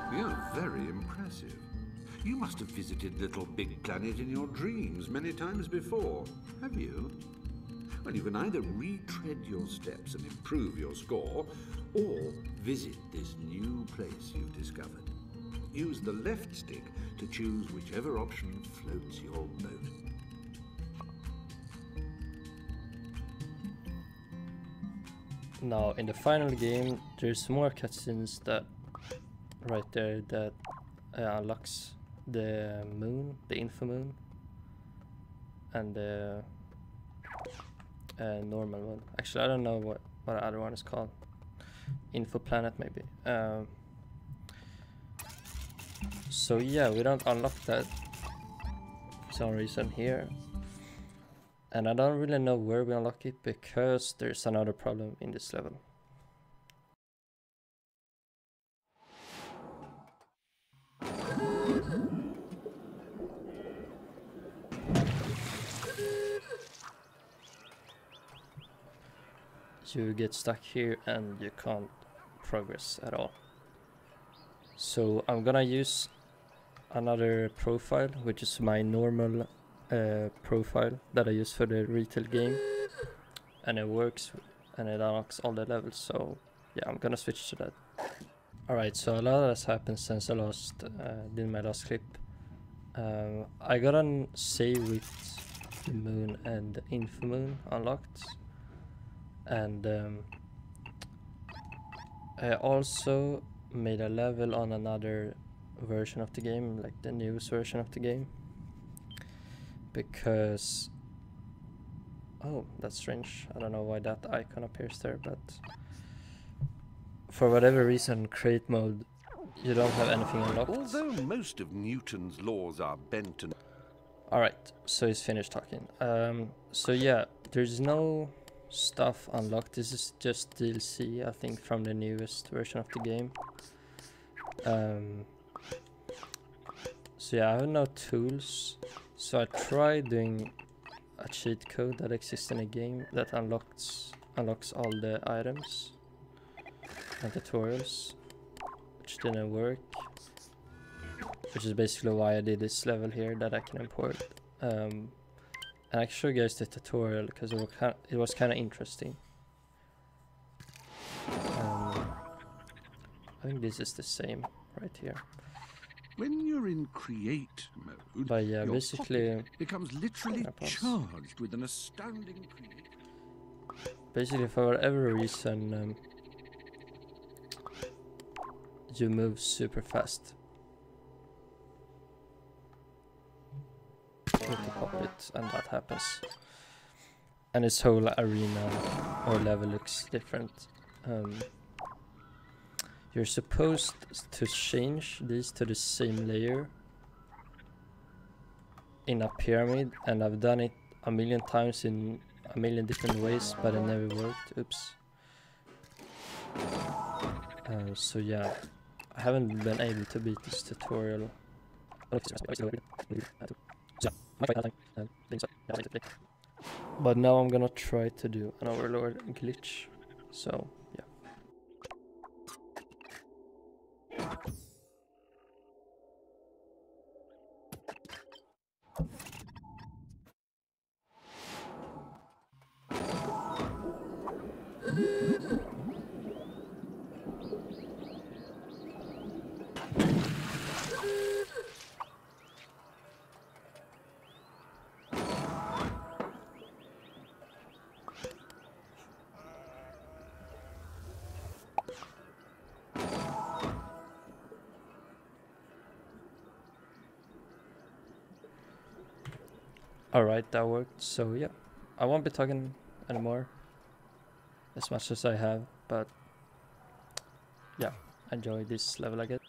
You're very impressive. You must have visited LittleBigPlanet in your dreams many times before, have you? Well, you can either retread your steps and improve your score, or visit this new place you've discovered. Use the left stick to choose whichever option floats your boat. Now, in the final game, there's more cutscenes that right there that unlocks the moon, the info moon, and the normal one. Actually, I don't know what the other one is called. Info planet, maybe. So yeah, we don't unlock that for some reason here. And I don't really know where we unlock it because there's another problem in this level. You get stuck here and you can't progress at all. So I'm gonna use another profile, which is my normal profile that I use for the retail game, and it works and it unlocks all the levels. So yeah, I'm gonna switch to that. Alright, so a lot has happened since I did my last clip. I got a save with the moon and the info moon unlocked, and I also made a level on another version of the game, like the newest version of the game, because oh, that's strange. I don't know why that icon appears there, but for whatever reason, create mode, you don't have anything unlocked. Although most of Newton's laws are bent and... Alright, so he's finished talking. So yeah, there's no stuff unlocked. This is just DLC, I think, from the newest version of the game. So yeah, I have no tools. So I tried doing a cheat code that exists in a game that unlocks all the items and tutorials, which didn't work. Which is basically why I did this level here that I can import. And I can show you guys the tutorial because it was kind of interesting. I think this is the same right here. When you're in create mode, but yeah, your basically becomes literally charged with an astounding basically, for whatever reason, you move super fast. You can pop it and that happens. And this whole arena or level looks different. You're supposed to change these to the same layer in a pyramid, and I've done it a million times in a million different ways, but it never worked. Oops. So yeah, I haven't been able to beat this tutorial. But now I'm gonna try to do an overlord glitch. So yeah. Alright, that worked. So yeah, I won't be talking anymore as much as I have, but yeah, enjoy this level, I guess.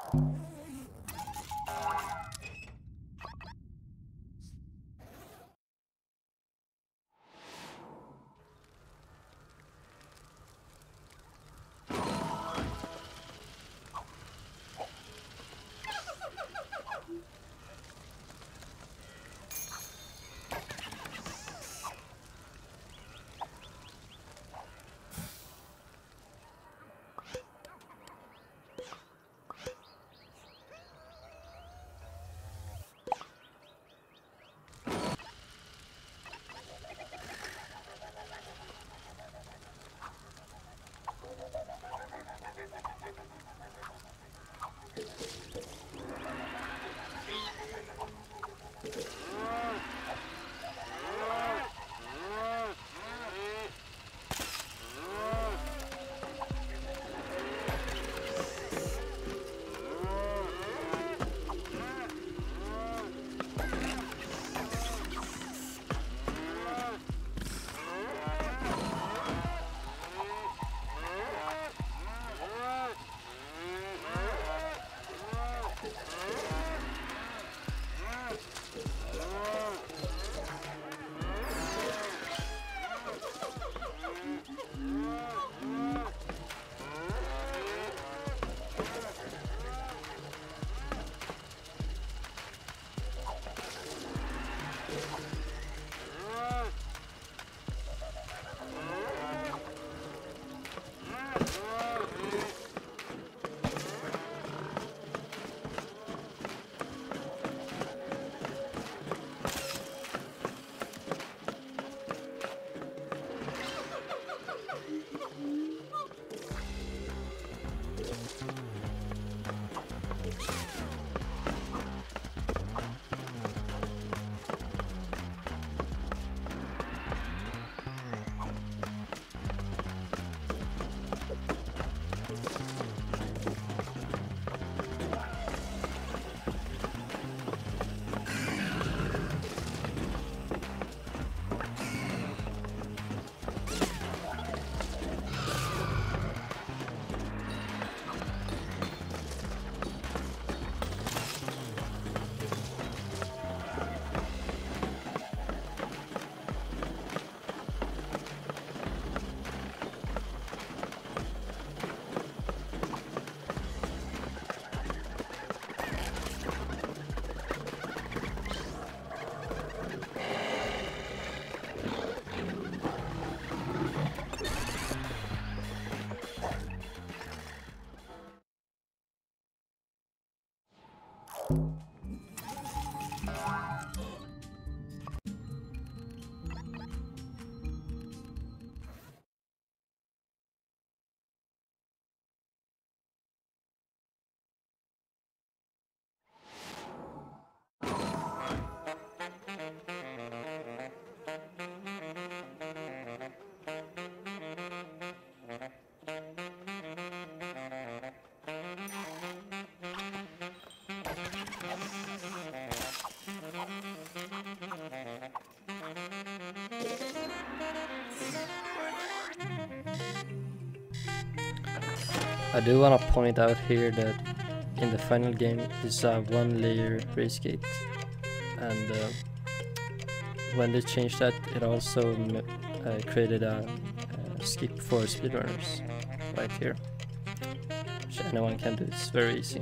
I do want to point out here that in the final game is a one layer race gate, and when they changed that, it also created a skip for speedrunners right here, which anyone can do. It's very easy.